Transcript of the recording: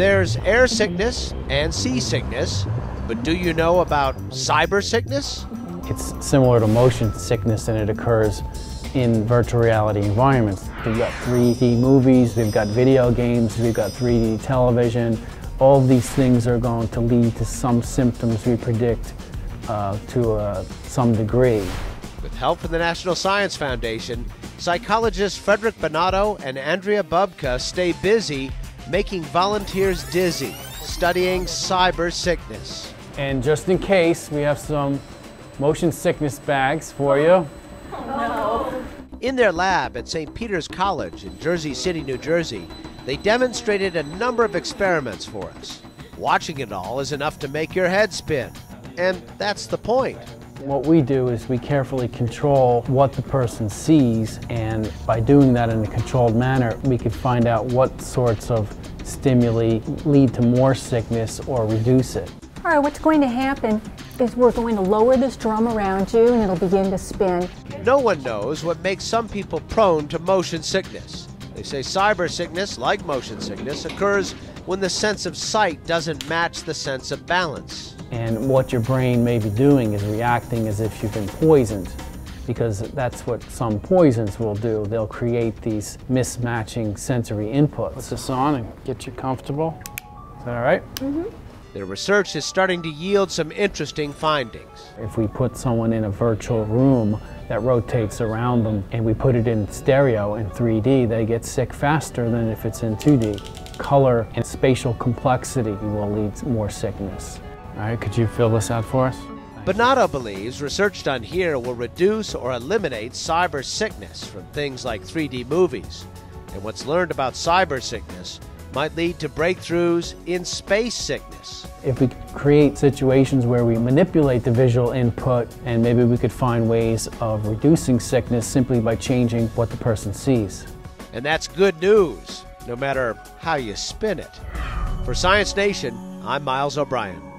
There's air sickness and seasickness, but do you know about cyber sickness? It's similar to motion sickness, and it occurs in virtual reality environments. We've got 3D movies, we've got video games, we've got 3D television. All of these things are going to lead to some symptoms we predict to some degree. With help from the National Science Foundation, psychologists Frederick Bonato and Andrea Bubka stay busy making volunteers dizzy, studying cyber sickness. And just in case, we have some motion sickness bags for you. No. In their lab at St. Peter's College in Jersey City, New Jersey, they demonstrated a number of experiments for us. Watching it all is enough to make your head spin. And that's the point. What we do is we carefully control what the person sees, and by doing that in a controlled manner, we can find out what sorts of stimuli lead to more sickness or reduce it. All right, what's going to happen is we're going to lower this drum around you and it'll begin to spin. No one knows what makes some people prone to motion sickness. They say cyber sickness, like motion sickness, occurs when the sense of sight doesn't match the sense of balance. And what your brain may be doing is reacting as if you've been poisoned, because that's what some poisons will do. They'll create these mismatching sensory inputs. Put this on and get you comfortable. Is that all right? Mm-hmm. Their research is starting to yield some interesting findings. If we put someone in a virtual room that rotates around them and we put it in stereo in 3D, they get sick faster than if it's in 2D. Color and spatial complexity will lead to more sickness. All right, could you fill this out for us? Bonato believes research done here will reduce or eliminate cyber sickness from things like 3D movies. And what's learned about cyber sickness might lead to breakthroughs in space sickness. If we create situations where we manipulate the visual input, and maybe we could find ways of reducing sickness simply by changing what the person sees. And that's good news, no matter how you spin it. For Science Nation, I'm Miles O'Brien.